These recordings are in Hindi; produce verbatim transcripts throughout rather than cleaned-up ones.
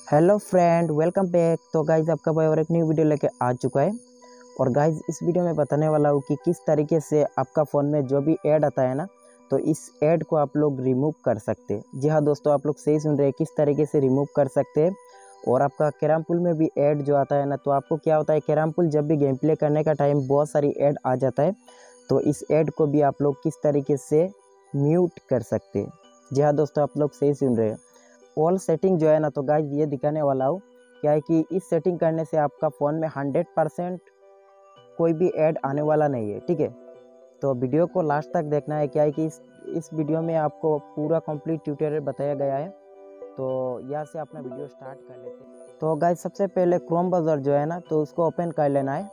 Hello friend, welcome back. तो गाइज आपका भाई और एक न्यू वीडियो लेके आ चुका है। और गाइज इस वीडियो में बताने वाला हूँ कि किस तरीके से आपका फ़ोन में जो भी ऐड आता है ना, तो इस ऐड को आप लोग रिमूव कर सकते हैं। जी हाँ दोस्तों, आप लोग सही सुन रहे हैं, किस तरीके से रिमूव कर सकते हैं। और आपका कैरम पुल में भी ऐड जो आता है ना, तो आपको क्या होता है, कैरम पुल जब भी गेम प्ले करने का टाइम बहुत सारी ऐड आ जाता है, तो इस ऐड को भी आप लोग किस तरीके से म्यूट कर सकते हैं। जी हाँ दोस्तों, आप लोग सही सुन रहे हैं। ऑल सेटिंग जो है ना, तो गाइज ये दिखाने वाला हूँ क्या है कि इस सेटिंग करने से आपका फ़ोन में हंड्रेड परसेंट कोई भी ऐड आने वाला नहीं है। ठीक है, तो वीडियो को लास्ट तक देखना है। क्या है कि इस इस वीडियो में आपको पूरा कंप्लीट ट्यूटोरियल बताया गया है। तो यहाँ से अपना वीडियो स्टार्ट कर लेते हैं। तो गाइज सबसे पहले क्रोम ब्राउज़र जो है ना, तो उसको ओपन कर लेना है।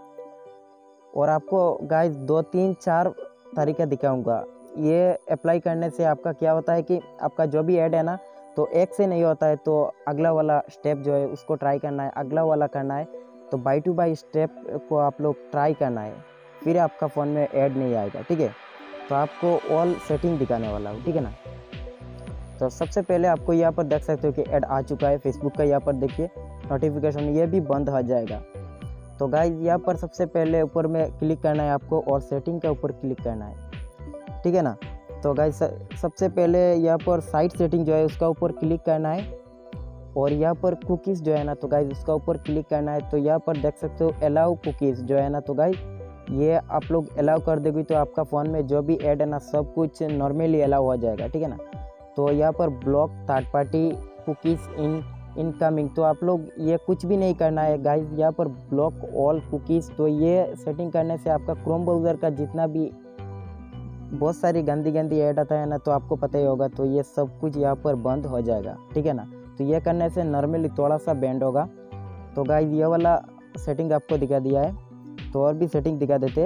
और आपको गाइज दो तीन चार तरीका दिखाऊंगा। ये अप्लाई करने से आपका क्या होता है कि आपका जो भी ऐड है ना, तो एक से नहीं होता है, तो अगला वाला स्टेप जो है उसको ट्राई करना है, अगला वाला करना है। तो बाई टू बाई स्टेप को आप लोग ट्राई करना है, फिर आपका फ़ोन में ऐड नहीं आएगा। ठीक है, तो आपको ऑल सेटिंग दिखाने वाला हूँ। ठीक है ना। तो सबसे पहले आपको यहाँ पर देख सकते हो कि ऐड आ चुका है फेसबुक का। यहाँ पर देखिए नोटिफिकेशन, ये भी बंद हो जाएगा। तो गाइज यहाँ पर सबसे पहले ऊपर में क्लिक करना है आपको और सेटिंग के ऊपर क्लिक करना है। ठीक है ना। तो गाइज सबसे पहले यहाँ पर साइट सेटिंग जो है उसका ऊपर क्लिक करना है। और यहाँ पर कुकीज़ जो है ना, तो गाइज उसका ऊपर क्लिक करना है। तो यहाँ पर देख सकते हो अलाउ कुकीज़ जो है ना, तो गाइज ये आप लोग अलाउ कर देगी तो आपका फ़ोन में जो भी ऐड है ना, सब कुछ नॉर्मली अलाउ हो जाएगा। ठीक है ना। तो यहाँ पर block third party cookies in incoming, तो आप लोग ये कुछ भी नहीं करना है गाइज। यहाँ पर ब्लॉक ऑल कुकीज़, तो ये सेटिंग करने से आपका क्रोम ब्राउज़र का जितना भी बहुत सारी गंदी गंदी ऐड आता है ना, तो आपको पता ही होगा, तो ये सब कुछ यहाँ पर बंद हो जाएगा। ठीक है ना। तो ये करने से नॉर्मली थोड़ा सा बैंड होगा। तो गाइज ये वाला सेटिंग आपको दिखा दिया है, तो और भी सेटिंग दिखा देते।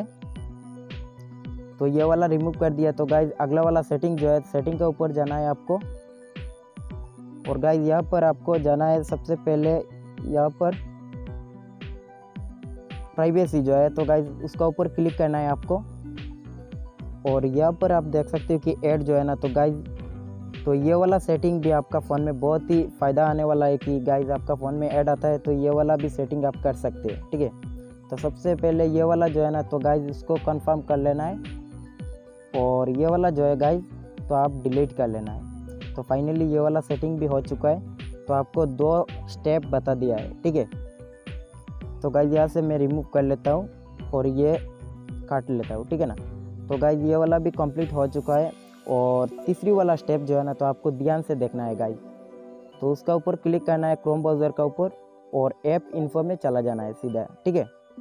तो ये वाला रिमूव कर दिया। तो गाइज अगला वाला सेटिंग जो है, सेटिंग के ऊपर जाना है आपको। और गाइज यहाँ पर आपको जाना है सबसे पहले यहाँ पर प्राइवेसी जो है, तो गाइज उसका ऊपर क्लिक करना है आपको। और यहाँ पर आप देख सकते हो कि ऐड जो है ना, तो गाइज तो ये वाला सेटिंग भी आपका फ़ोन में बहुत ही फ़ायदा आने वाला है कि गाइज आपका फ़ोन में ऐड आता है, तो ये वाला भी सेटिंग आप कर सकते हैं। ठीक है, तो सबसे पहले ये वाला जो है ना, तो गाइज इसको कंफर्म कर लेना है। और ये वाला जो है गाइज, तो आप डिलीट कर लेना है। तो फाइनली ये वाला सेटिंग भी हो चुका है। तो आपको दो स्टेप बता दिया है। ठीक है, तो गाइज यहाँ से मैं रिमूव कर लेता हूँ और ये काट लेता हूँ। ठीक है ना। तो गाइज ये वाला भी कंप्लीट हो चुका है। और तीसरी वाला स्टेप जो है ना, तो आपको ध्यान से देखना है गाइज। तो उसका ऊपर क्लिक करना है क्रोम ब्राउज़र का ऊपर, और ऐप इन्फो में चला जाना है सीधा। ठीक है,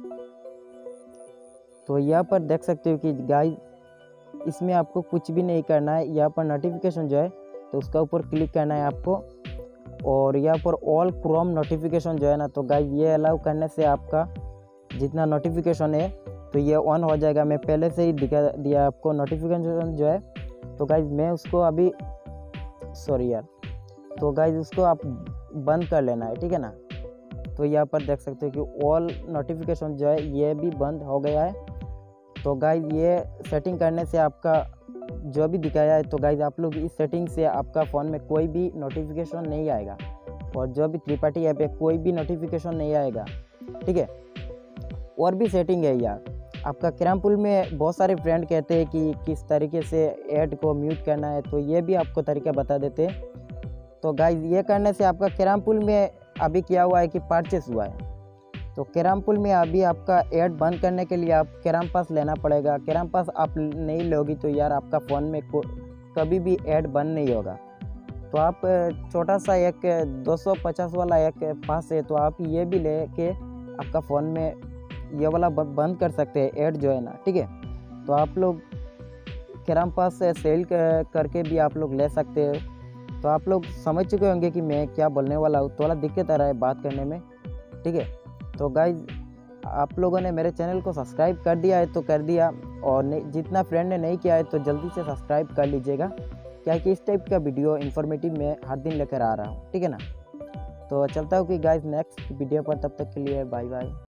तो यहाँ पर देख सकते हो कि गाइज इसमें आपको कुछ भी नहीं करना है। यहाँ पर नोटिफिकेशन जो है, तो उसका ऊपर क्लिक करना है आपको। और यहाँ पर ऑल क्रोम नोटिफिकेशन जो है ना, तो गाइज ये अलाउ करने से आपका जितना नोटिफिकेशन है तो ये ऑन हो जाएगा। मैं पहले से ही दिखा दिया आपको नोटिफिकेशन जो है। तो गाइज मैं उसको अभी सॉरी यार तो गाइज उसको आप बंद कर लेना है। ठीक है ना। तो यहाँ पर देख सकते हो कि ऑल नोटिफिकेशन जो है ये भी बंद हो गया है। तो गाइज ये सेटिंग करने से आपका जो भी दिखाया है, तो गाइज आप लोग इस सेटिंग से आपका फ़ोन में कोई भी नोटिफिकेशन नहीं आएगा, और जो भी थ्री पार्टी ऐप है कोई भी नोटिफिकेशन नहीं आएगा। ठीक है, और भी सेटिंग है यार। आपका कैरम पुल में बहुत सारे फ्रेंड कहते हैं कि किस तरीके से ऐड को म्यूट करना है, तो ये भी आपको तरीका बता देते हैं। तो गाइज ये करने से आपका कैरम पुल में अभी क्या हुआ है कि परचेस हुआ है, तो कैरम पुल में अभी आपका ऐड बंद करने के लिए आप कैरम पास लेना पड़ेगा। कैरम पास आप नहीं लोगी तो यार आपका फ़ोन में कभी भी ऐड बंद नहीं होगा। तो आप छोटा सा एक दो सौ पचास वाला एक पास है, तो आप ये भी ले के आपका फ़ोन में ये वाला बंद कर सकते हैं ऐड जो है ना। ठीक है, तो आप लोग कैरम पास से सेल करके भी आप लोग ले सकते हैं। तो आप लोग समझ चुके होंगे कि मैं क्या बोलने वाला हूँ, थोड़ा दिक्कत आ रहा है बात करने में। ठीक है, तो गाइज आप लोगों ने मेरे चैनल को सब्सक्राइब कर दिया है तो कर दिया, और जितना फ्रेंड ने नहीं किया है तो जल्दी से सब्सक्राइब कर लीजिएगा, क्या कि इस टाइप का वीडियो इन्फॉर्मेटिव मैं हर दिन लेकर आ रहा हूँ। ठीक है ना। तो चलता हूँ कि गाइज नेक्स्ट वीडियो पर, तब तक के लिए बाय बाय।